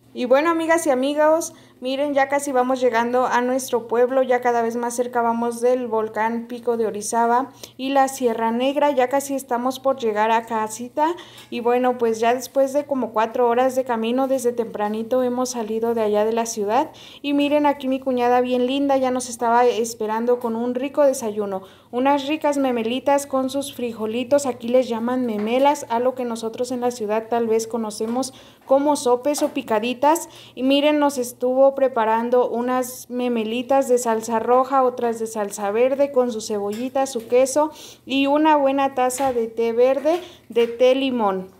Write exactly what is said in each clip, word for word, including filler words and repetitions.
Y bueno, amigas y amigos, miren, ya casi vamos llegando a nuestro pueblo, ya cada vez más cerca vamos del volcán Pico de Orizaba y la Sierra Negra, ya casi estamos por llegar a casita. Y bueno, pues ya después de como cuatro horas de camino, desde tempranito hemos salido de allá de la ciudad. Y miren, aquí mi cuñada bien linda ya nos estaba esperando con un rico desayuno, unas ricas memelitas con sus frijolitos, aquí les llaman memelas, a lo que nosotros en la ciudad tal vez conocemos como sopes o picaditas. Y miren, nos estuvo preparando unas memelitas de salsa roja, otras de salsa verde con su cebollita, su queso y una buena taza de té verde, de té limón.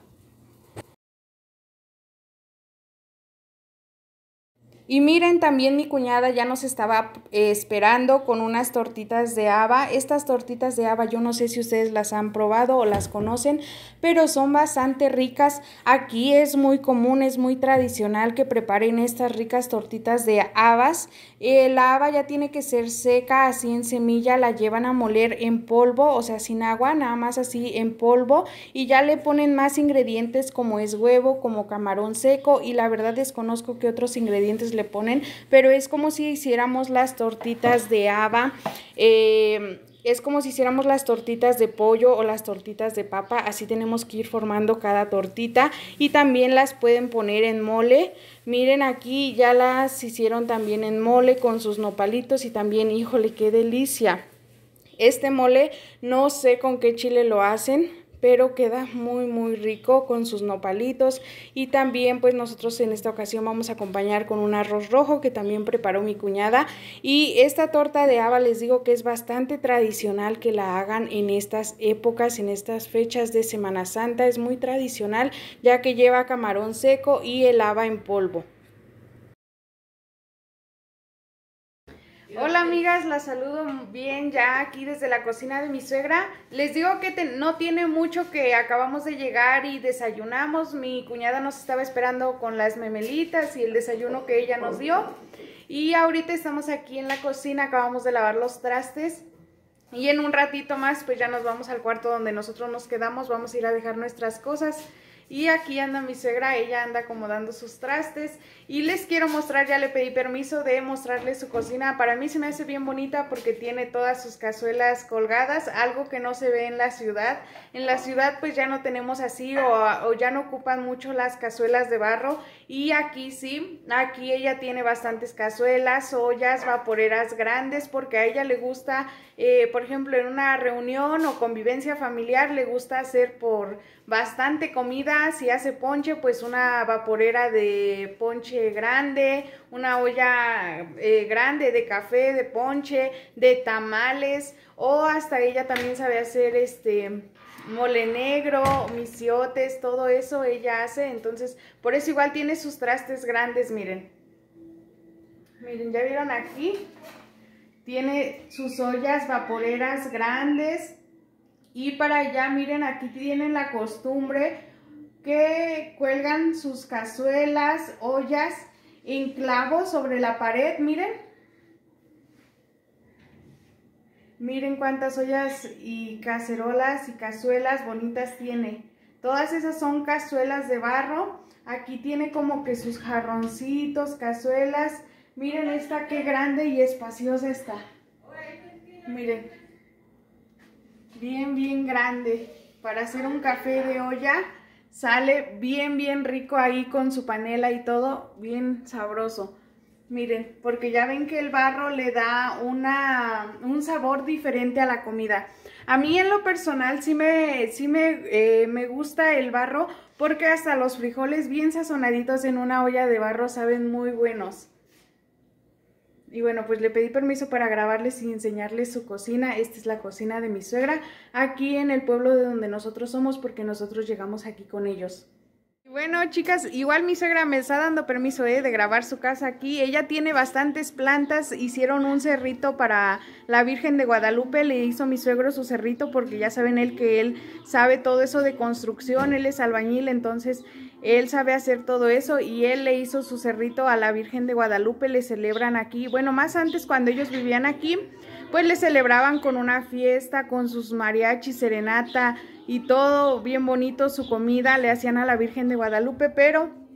Y miren, también mi cuñada ya nos estaba eh, esperando con unas tortitas de haba. Estas tortitas de haba yo no sé si ustedes las han probado o las conocen, pero son bastante ricas. Aquí es muy común, es muy tradicional que preparen estas ricas tortitas de habas. Eh, la haba ya tiene que ser seca, así en semilla, la llevan a moler en polvo, o sea, sin agua, nada más así en polvo. Y ya le ponen más ingredientes como es huevo, como camarón seco, y la verdad desconozco qué otros ingredientes le ponen, pero es como si hiciéramos las tortitas de haba, eh, es como si hiciéramos las tortitas de pollo o las tortitas de papa, así tenemos que ir formando cada tortita. Y también las pueden poner en mole. Miren, aquí ya las hicieron también en mole con sus nopalitos y también, híjole, qué delicia. Este mole no sé con qué chile lo hacen, pero queda muy muy rico con sus nopalitos. Y también pues nosotros en esta ocasión vamos a acompañar con un arroz rojo que también preparó mi cuñada. Y esta torta de haba les digo que es bastante tradicional que la hagan en estas épocas, en estas fechas de Semana Santa. Es muy tradicional ya que lleva camarón seco y el haba en polvo. Hola amigas, las saludo bien ya aquí desde la cocina de mi suegra. Les digo que te, no tiene mucho que acabamos de llegar y desayunamos. Mi cuñada nos estaba esperando con las memelitas y el desayuno que ella nos dio. Y ahorita estamos aquí en la cocina, acabamos de lavar los trastes. Y en un ratito más pues ya nos vamos al cuarto donde nosotros nos quedamos, vamos a ir a dejar nuestras cosas. Y aquí anda mi suegra, ella anda acomodando sus trastes. Y les quiero mostrar, ya le pedí permiso de mostrarles su cocina. Para mí se me hace bien bonita porque tiene todas sus cazuelas colgadas, algo que no se ve en la ciudad. En la ciudad pues ya no tenemos así o, o ya no ocupan mucho las cazuelas de barro. Y aquí sí, aquí ella tiene bastantes cazuelas, ollas, vaporeras grandes porque a ella le gusta, eh, por ejemplo, en una reunión o convivencia familiar le gusta hacer por bastante comida. Si hace ponche, pues una vaporera de ponche grande, una olla eh, grande de café, de ponche, de tamales, o hasta ella también sabe hacer este mole negro, misiotes, todo eso ella hace. Entonces por eso igual tiene sus trastes grandes. Miren, miren, ya vieron aquí, tiene sus ollas vaporeras grandes. Y para allá, miren, aquí tienen la costumbre que cuelgan sus cazuelas, ollas en clavos sobre la pared. Miren, miren cuántas ollas y cacerolas y cazuelas bonitas tiene. Todas esas son cazuelas de barro. Aquí tiene como que sus jarroncitos, cazuelas. Miren esta qué grande y espaciosa está. Miren. Bien, bien grande. Para hacer un café de olla sale bien, bien rico ahí con su panela y todo, bien sabroso. Miren, porque ya ven que el barro le da una, un sabor diferente a la comida. A mí en lo personal sí me, sí me, eh, me gusta el barro porque hasta los frijoles bien sazonaditos en una olla de barro saben muy buenos. Y bueno, pues le pedí permiso para grabarles y enseñarles su cocina. Esta es la cocina de mi suegra, aquí en el pueblo de donde nosotros somos, porque nosotros llegamos aquí con ellos. Bueno, chicas, igual mi suegra me está dando permiso eh, de grabar su casa aquí. Ella tiene bastantes plantas, hicieron un cerrito para la Virgen de Guadalupe, le hizo mi suegro su cerrito porque ya saben él que él sabe todo eso de construcción, él es albañil, entonces él sabe hacer todo eso y él le hizo su cerrito a la Virgen de Guadalupe. Le celebran aquí, bueno, más antes cuando ellos vivían aquí, pues le celebraban con una fiesta, con sus mariachis, serenata y todo bien bonito, su comida le hacían a la Virgen de Guadalupe, pero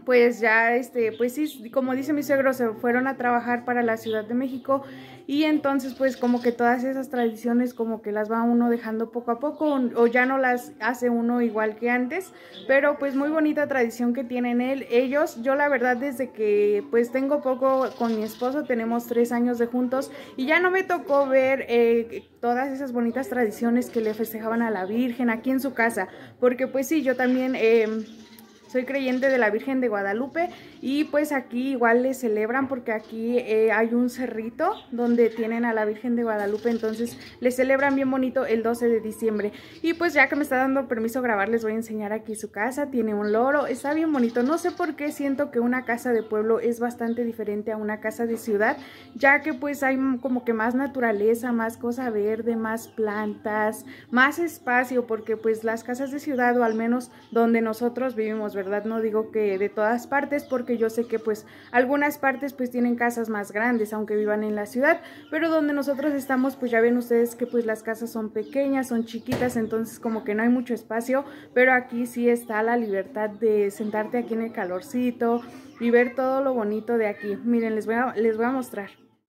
pues ya, este, pues sí, como dice mi suegro, se fueron a trabajar para la Ciudad de México y entonces pues como que todas esas tradiciones como que las va uno dejando poco a poco o, o ya no las hace uno igual que antes, pero pues muy bonita tradición que tienen él, ellos. Yo la verdad desde que pues tengo poco con mi esposo, tenemos tres años de juntos y ya no me tocó ver eh, todas esas bonitas tradiciones que le festejaban a la Virgen aquí en su casa, porque pues sí, yo también... Eh, soy creyente de la Virgen de Guadalupe y pues aquí igual le celebran porque aquí eh, hay un cerrito donde tienen a la Virgen de Guadalupe, entonces le celebran bien bonito el doce de diciembre. Y pues ya que me está dando permiso grabar, les voy a enseñar aquí su casa. Tiene un loro, está bien bonito. No sé por qué siento que una casa de pueblo es bastante diferente a una casa de ciudad, ya que pues hay como que más naturaleza, más cosa verde, más plantas, más espacio, porque pues las casas de ciudad, o al menos donde nosotros vivimos, ¿verdad? ¿verdad? No digo que de todas partes, porque yo sé que pues algunas partes pues tienen casas más grandes, aunque vivan en la ciudad, pero donde nosotros estamos pues ya ven ustedes que pues las casas son pequeñas, son chiquitas, entonces como que no hay mucho espacio, pero aquí sí está la libertad de sentarte aquí en el calorcito y ver todo lo bonito de aquí. Miren, les voy a, les voy a mostrar.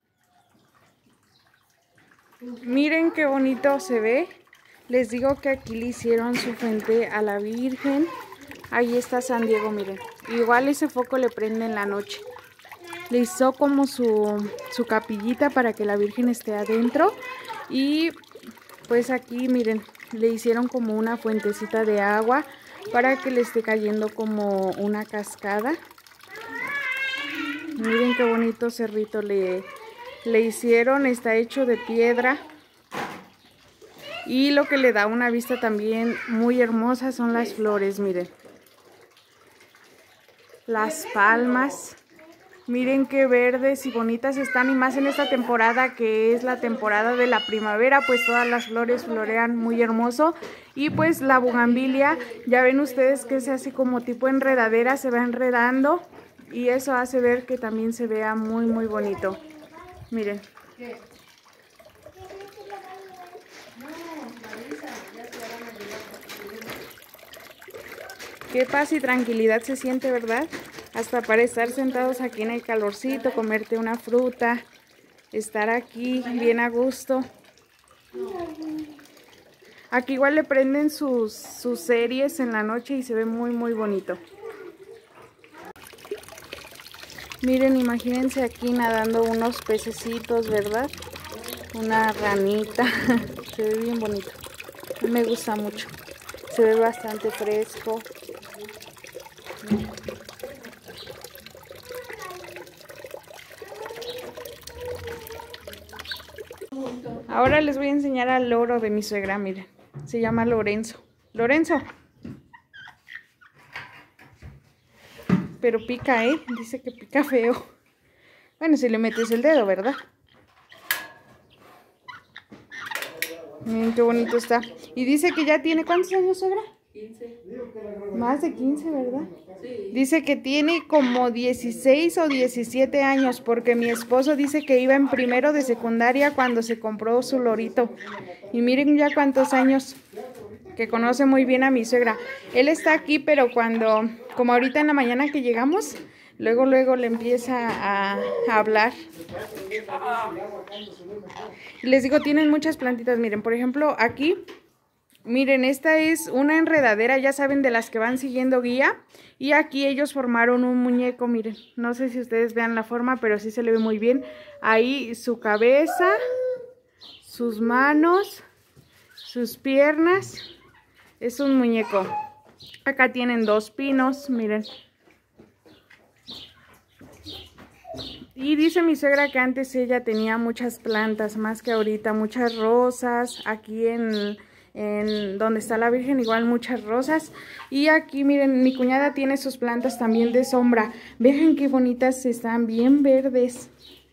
Miren qué bonito se ve. Les digo que aquí le hicieron su fuente a la Virgen. Ahí está San Diego, miren. Igual ese foco le prende en la noche. Le hizo como su, su capillita para que la Virgen esté adentro. Y pues aquí, miren, le hicieron como una fuentecita de agua para que le esté cayendo como una cascada. Miren qué bonito cerrito le, le hicieron. Está hecho de piedra. Y lo que le da una vista también muy hermosa son las flores, miren. Las palmas, miren qué verdes y bonitas están, y más en esta temporada que es la temporada de la primavera, pues todas las flores florean muy hermoso. Y pues la bugambilia, ya ven ustedes que es así como tipo enredadera, se va enredando y eso hace ver que también se vea muy muy bonito. Miren. Qué paz y tranquilidad se siente, ¿verdad? Hasta para estar sentados aquí en el calorcito, comerte una fruta, estar aquí bien a gusto. Aquí igual le prenden sus, sus series en la noche y se ve muy muy bonito. Miren, imagínense aquí nadando unos pececitos, ¿verdad? Una ranita. Se ve bien bonito. Me gusta mucho. Se ve bastante fresco. Ahora les voy a enseñar al loro de mi suegra, miren. Se llama Lorenzo. Lorenzo. Pero pica, ¿eh? Dice que pica feo. Bueno, si le metes el dedo, ¿verdad? Miren qué bonito está. Y dice que ya tiene... ¿Cuántos años, suegra? quince. Más de quince, ¿verdad? Sí. Dice que tiene como dieciséis o diecisiete años, porque mi esposo dice que iba en primero de secundaria cuando se compró su lorito. Y miren ya cuántos años, que conoce muy bien a mi suegra. Él está aquí, pero cuando, como ahorita en la mañana que llegamos, luego luego le empieza a, a hablar. Y les digo, tienen muchas plantitas. Miren, por ejemplo, aquí... Miren, esta es una enredadera, ya saben, de las que van siguiendo guía. Y aquí ellos formaron un muñeco, miren. No sé si ustedes vean la forma, pero sí se le ve muy bien. Ahí su cabeza, sus manos, sus piernas. Es un muñeco. Acá tienen dos pinos, miren. Y dice mi suegra que antes ella tenía muchas plantas, más que ahorita. Muchas rosas, aquí en... en donde está la Virgen igual muchas rosas. Y aquí miren, mi cuñada tiene sus plantas también de sombra. Vean qué bonitas están, bien verdes.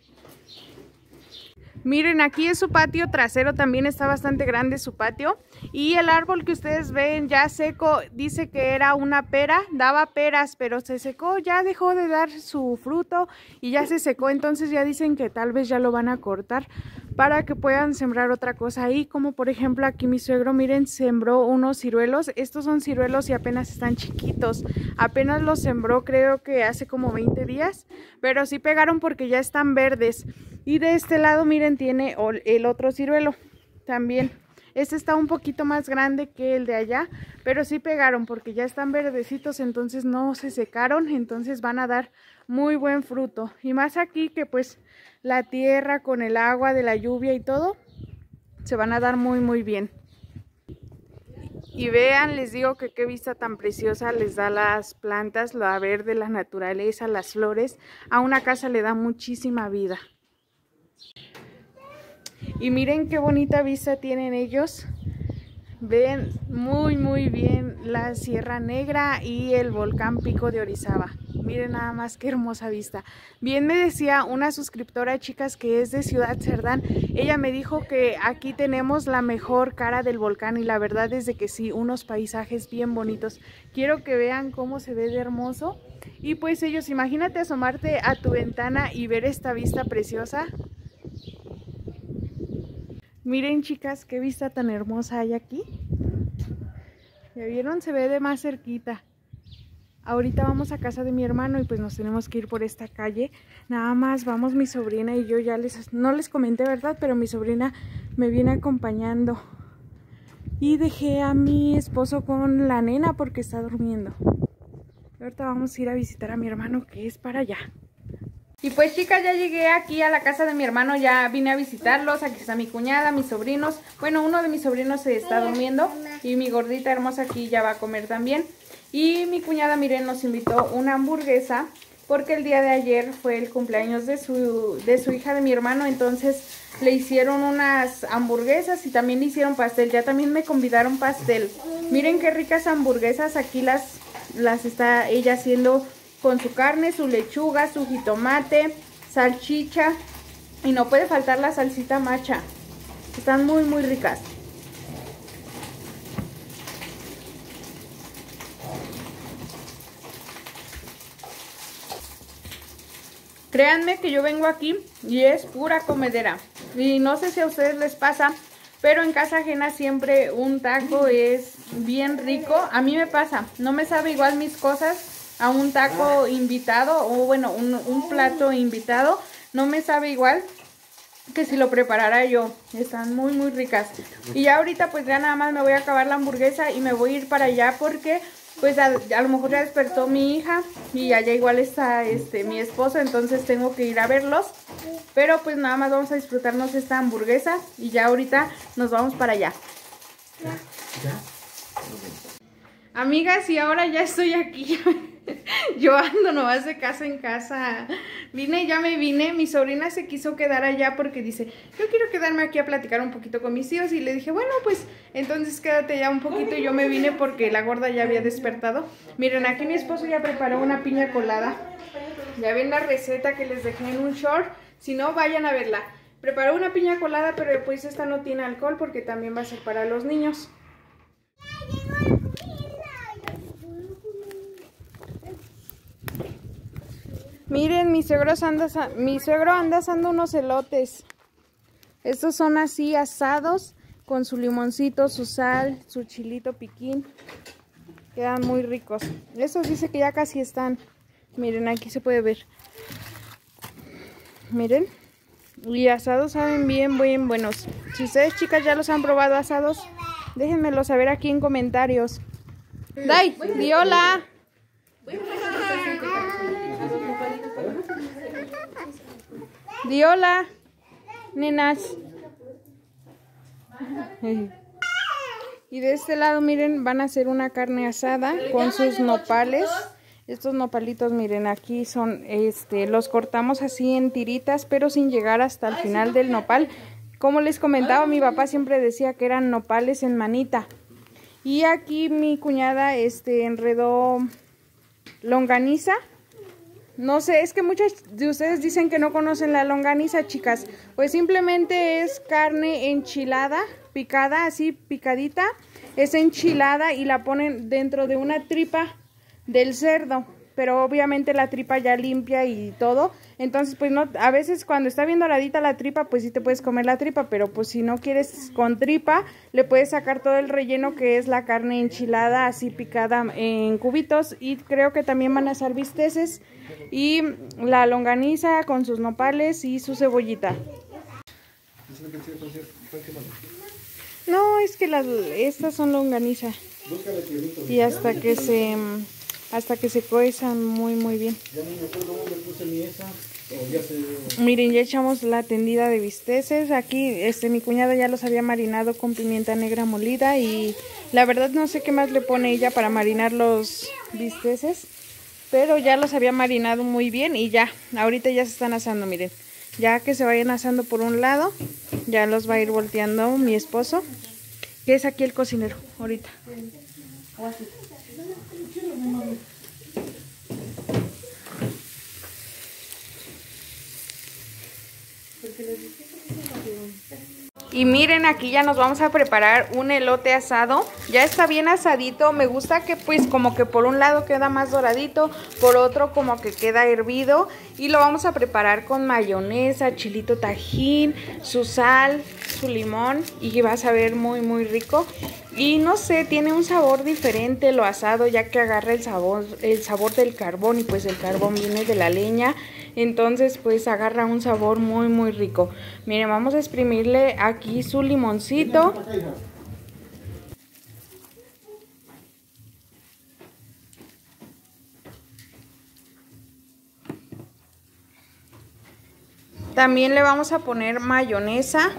Miren, aquí es su patio trasero, también está bastante grande su patio. Y el árbol que ustedes ven ya seco, dice que era una pera, daba peras, pero se secó, ya dejó de dar su fruto y ya se secó. Entonces ya dicen que tal vez ya lo van a cortar, para que puedan sembrar otra cosa ahí, como por ejemplo aquí mi suegro, miren, sembró unos ciruelos. Estos son ciruelos y apenas están chiquitos, apenas los sembró creo que hace como veinte días, pero sí pegaron porque ya están verdes. Y de este lado miren, tiene el otro ciruelo también. Este está un poquito más grande que el de allá, pero sí pegaron porque ya están verdecitos, entonces no se secaron, entonces van a dar muy buen fruto. Y más aquí que pues la tierra con el agua de la lluvia y todo, se van a dar muy muy bien. Y vean, les digo que qué vista tan preciosa les da las plantas, la verde, la naturaleza, las flores. A una casa le da muchísima vida. Y miren qué bonita vista tienen ellos. Ven muy muy bien la Sierra Negra y el volcán Pico de Orizaba. Miren nada más qué hermosa vista. Bien me decía una suscriptora, chicas, que es de Ciudad Cerdán. Ella me dijo que aquí tenemos la mejor cara del volcán y la verdad es de que sí, unos paisajes bien bonitos. Quiero que vean cómo se ve de hermoso. Y pues ellos, imagínate asomarte a tu ventana y ver esta vista preciosa. Miren, chicas, qué vista tan hermosa hay aquí. ¿Ya vieron? Se ve de más cerquita. Ahorita vamos a casa de mi hermano y pues nos tenemos que ir por esta calle. Nada más vamos mi sobrina y yo, ya les no les comenté, ¿verdad? Pero mi sobrina me viene acompañando. Y dejé a mi esposo con la nena porque está durmiendo. Ahorita vamos a ir a visitar a mi hermano que es para allá. Y pues chicas, ya llegué aquí a la casa de mi hermano, ya vine a visitarlos. Aquí está mi cuñada, mis sobrinos. Bueno, uno de mis sobrinos se está durmiendo y mi gordita hermosa aquí ya va a comer también. Y mi cuñada, miren, nos invitó una hamburguesa porque el día de ayer fue el cumpleaños de su, de su hija de mi hermano. Entonces le hicieron unas hamburguesas y también le hicieron pastel. Ya también me convidaron pastel. Miren qué ricas hamburguesas, aquí las, las está ella haciendo con su carne, su lechuga, su jitomate, salchicha y no puede faltar la salsita macha. Están muy muy ricas. Créanme que yo vengo aquí y es pura comedera. Y no sé si a ustedes les pasa, pero en casa ajena siempre un taco es bien rico. A mí me pasa, no me sabe igual mis cosas a un taco invitado o bueno, un, un plato invitado. No me sabe igual que si lo preparara yo. Están muy muy ricas. Y ya ahorita pues ya nada más me voy a acabar la hamburguesa y me voy a ir para allá porque pues a, a lo mejor ya despertó mi hija y allá igual está este mi esposo, entonces tengo que ir a verlos. Pero pues nada más vamos a disfrutarnos esta hamburguesa y ya ahorita nos vamos para allá. ¿Ya? ¿Ya? Amigas, y ahora ya estoy aquí. Yo ando nomás de casa en casa. Vine, ya me vine. Mi sobrina se quiso quedar allá porque dice, yo quiero quedarme aquí a platicar un poquito con mis hijos. Y le dije, bueno, pues entonces quédate ya un poquito. Y yo me vine porque la gorda ya había despertado. Miren, aquí mi esposo ya preparó una piña colada. Ya ven la receta que les dejé en un short. Si no, vayan a verla. Preparó una piña colada, pero pues esta no tiene alcohol porque también va a ser para los niños. Miren, mi suegro anda, mi suegro anda asando unos elotes. Estos son así asados con su limoncito, su sal, su chilito piquín. Quedan muy ricos. Estos dice que ya casi están. Miren, aquí se puede ver. Miren. Y asados saben bien, bien buenos. Si ustedes, chicas, ya los han probado asados, déjenmelo saber aquí en comentarios. Dai, di hola. Di hola, nenas. Y de este lado, miren, van a hacer una carne asada con sus nopales. Estos nopalitos, miren, aquí son, este, los cortamos así en tiritas, pero sin llegar hasta el final del nopal. Como les comentaba, mi papá siempre decía que eran nopales en manita. Y aquí mi cuñada, este, enredó longaniza. No sé, es que muchas de ustedes dicen que no conocen la longaniza, chicas. Pues simplemente es carne enchilada, picada, así picadita. Es enchilada y la ponen dentro de una tripa del cerdo. pero obviamente la tripa ya limpia y todo. Entonces pues no, a veces cuando está bien doradita la tripa pues sí te puedes comer la tripa, pero pues si no quieres con tripa le puedes sacar todo el relleno que es la carne enchilada así picada en cubitos, y creo que también van a ser bisteces y la longaniza con sus nopales y su cebollita. No, es que las estas son longaniza y hasta que se hasta que se coezan muy muy bien. Miren, ya echamos la tendida de bisteces. Aquí este mi cuñada ya los había marinado con pimienta negra molida y la verdad no sé qué más le pone ella para marinar los bisteces, pero ya los había marinado muy bien y ya, ahorita ya se están asando, miren. Ya que se vayan asando por un lado, ya los va a ir volteando mi esposo, que es aquí el cocinero ahorita. Y miren, aquí ya nos vamos a preparar un elote asado. Ya está bien asadito. Me gusta que pues como que por un lado queda más doradito, por otro como que queda hervido. Y lo vamos a preparar con mayonesa, chilito tajín, su sal, su limón, y va a saber muy muy rico. Y no sé, tiene un sabor diferente lo asado, ya que agarra el sabor, el sabor del carbón, y pues el carbón viene de la leña. Entonces pues agarra un sabor muy muy rico. Miren, vamos a exprimirle aquí su limoncito. También le vamos a poner mayonesa.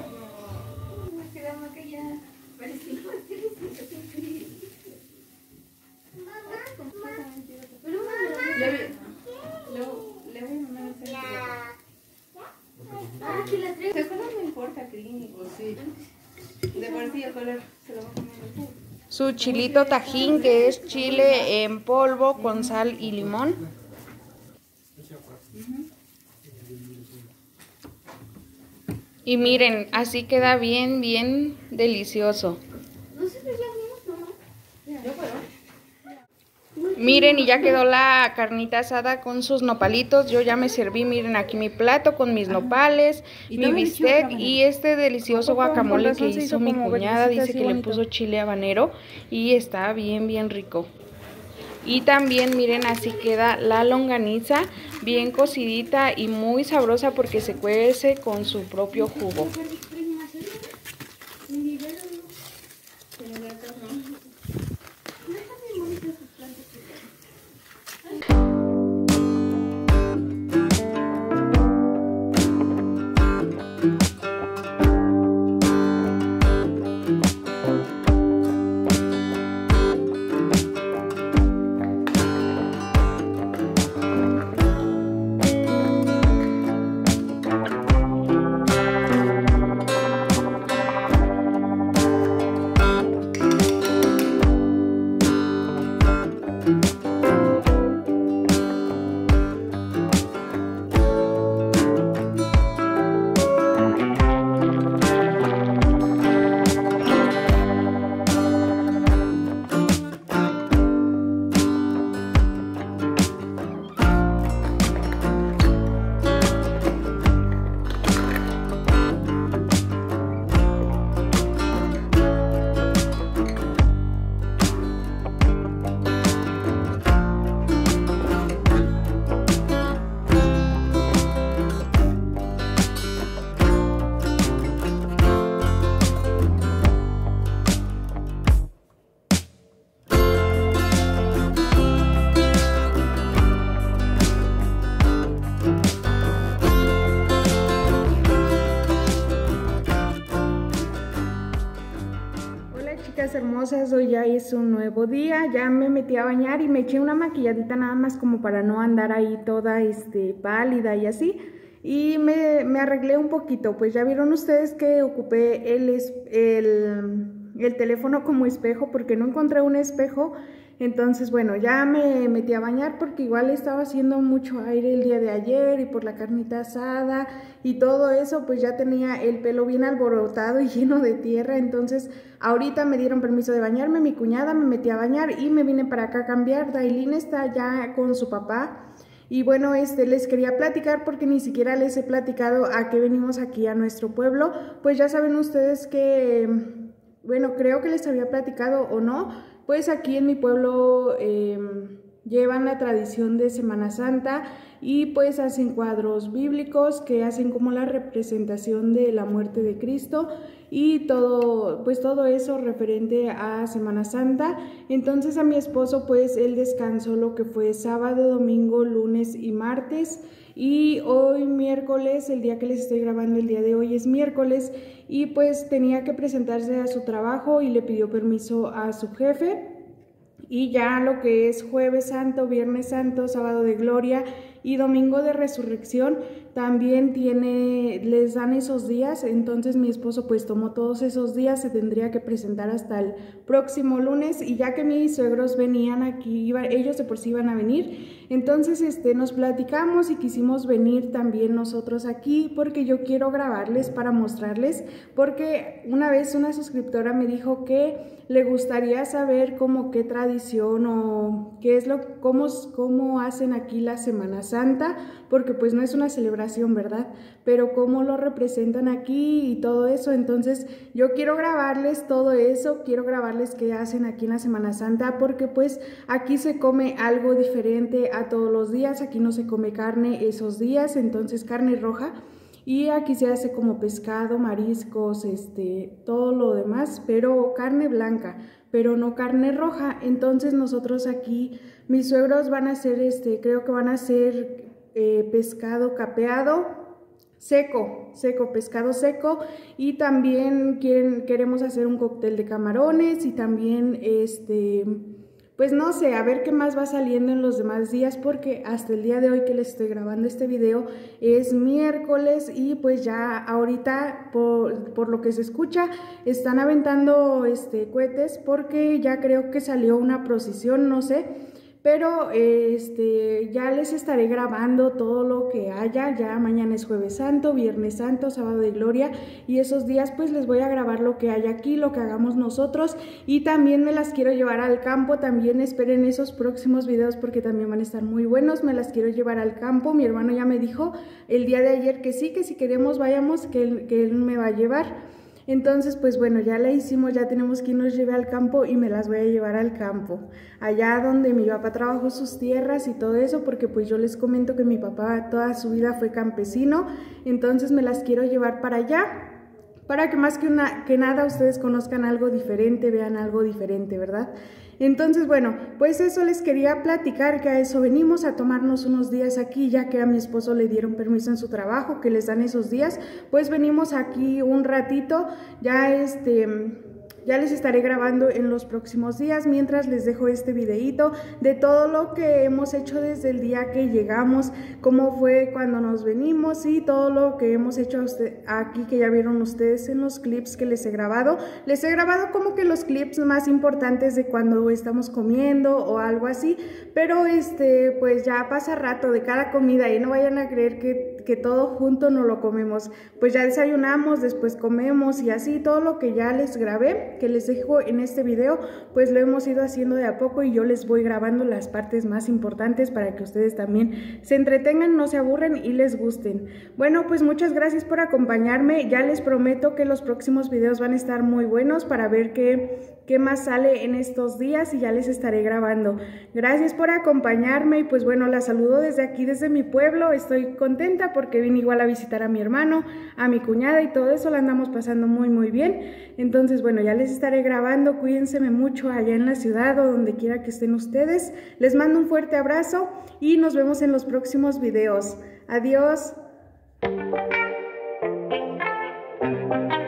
Su chilito tajín, que es chile en polvo con sal y limón. Y miren, así queda bien, bien delicioso. Miren, y ya quedó la carnita asada con sus nopalitos. Yo ya me serví, miren, aquí mi plato con mis nopales, mi bistec y este delicioso guacamole que hizo mi cuñada. Dice que le puso chile habanero y está bien, bien rico. Y también miren, así queda la longaniza, bien cocidita y muy sabrosa porque se cuece con su propio jugo. Hermosas, hoy ya es un nuevo día, ya me metí a bañar y me eché una maquilladita nada más como para no andar ahí toda este, pálida y así, y me, me arreglé un poquito. Pues ya vieron ustedes que ocupé el, el, el teléfono como espejo porque no encontré un espejo Entonces, bueno, ya me metí a bañar porque igual estaba haciendo mucho aire el día de ayer y por la carnita asada y todo eso, pues ya tenía el pelo bien alborotado y lleno de tierra. Entonces, ahorita me dieron permiso de bañarme, mi cuñada, me metí a bañar y me vine para acá a cambiar. Dailin está ya con su papá. Y bueno, este, les quería platicar porque ni siquiera les he platicado a qué venimos aquí a nuestro pueblo. Pues ya saben ustedes que, bueno, creo que les había platicado o no, pues aquí en mi pueblo eh, llevan la tradición de Semana Santa y pues hacen cuadros bíblicos que hacen como la representación de la muerte de Cristo y todo, pues todo eso referente a Semana Santa. Entonces a mi esposo pues él descansó lo que fue sábado, domingo, lunes y martes. Y hoy miércoles, el día que les estoy grabando el día de hoy es miércoles y pues tenía que presentarse a su trabajo y le pidió permiso a su jefe. Y ya lo que es Jueves Santo, Viernes Santo, Sábado de Gloria y Domingo de Resurrección también tiene, les dan esos días. Entonces mi esposo pues tomó todos esos días, se tendría que presentar hasta el próximo lunes y ya que mis suegros venían aquí, iba, ellos de por sí iban a venir, entonces este, nos platicamos y quisimos venir también nosotros aquí porque yo quiero grabarles para mostrarles, porque una vez una suscriptora me dijo que le gustaría saber como qué tradición o qué es lo, cómo, cómo hacen aquí la Semana Santa, porque pues no es una celebración, ¿verdad? Pero cómo lo representan aquí y todo eso. Entonces yo quiero grabarles todo eso, quiero grabarles qué hacen aquí en la Semana Santa, porque pues aquí se come algo diferente a todos los días, aquí no se come carne esos días, entonces carne roja. Y aquí se hace como pescado, mariscos, este, todo lo demás, pero carne blanca, pero no carne roja. Entonces nosotros aquí, mis suegros van a hacer, este, creo que van a hacer eh, pescado capeado, seco, seco, pescado seco, y también quieren, queremos hacer un cóctel de camarones y también este... pues no sé, a ver qué más va saliendo en los demás días, porque hasta el día de hoy que les estoy grabando este video es miércoles y pues ya ahorita por, por lo que se escucha están aventando este, cohetes porque ya creo que salió una procesión, no sé. Pero este, ya les estaré grabando todo lo que haya. Ya mañana es Jueves Santo, Viernes Santo, Sábado de Gloria, y esos días pues les voy a grabar lo que hay aquí, lo que hagamos nosotros, y también me las quiero llevar al campo. También esperen esos próximos videos porque también van a estar muy buenos. Me las quiero llevar al campo. Mi hermano ya me dijo el día de ayer que sí, que si queremos vayamos, que él, que él me va a llevar. Entonces, pues bueno, ya la hicimos, ya tenemos quien nos lleve al campo y me las voy a llevar al campo, allá donde mi papá trabajó sus tierras y todo eso, porque pues yo les comento que mi papá toda su vida fue campesino, entonces me las quiero llevar para allá, para que más que, una, que nada ustedes conozcan algo diferente, vean algo diferente, ¿verdad? Entonces, bueno, pues eso les quería platicar, que a eso venimos, a tomarnos unos días aquí, ya que a mi esposo le dieron permiso en su trabajo, que les dan esos días, pues venimos aquí un ratito, ya este... ya les estaré grabando en los próximos días, mientras les dejo este videito de todo lo que hemos hecho desde el día que llegamos, cómo fue cuando nos venimos y todo lo que hemos hecho aquí, que ya vieron ustedes en los clips que les he grabado. Les he grabado como que los clips más importantes de cuando estamos comiendo o algo así, pero este pues ya pasa rato de cada comida y no vayan a creer que, que todo junto no lo comemos. Pues ya desayunamos, después comemos y así todo lo que ya les grabé, que les dejo en este video, pues lo hemos ido haciendo de a poco y yo les voy grabando las partes más importantes para que ustedes también se entretengan, no se aburren y les gusten. Bueno, pues muchas gracias por acompañarme. Ya les prometo que los próximos videos van a estar muy buenos para ver qué, qué más sale en estos días y ya les estaré grabando. Gracias por acompañarme y pues bueno, la saludo desde aquí, desde mi pueblo. Estoy contenta porque vine igual a visitar a mi hermano, a mi cuñada y todo eso, la andamos pasando muy muy bien. Entonces bueno, ya les estaré grabando, cuídense mucho allá en la ciudad o donde quiera que estén ustedes. Les mando un fuerte abrazo y nos vemos en los próximos videos. Adiós.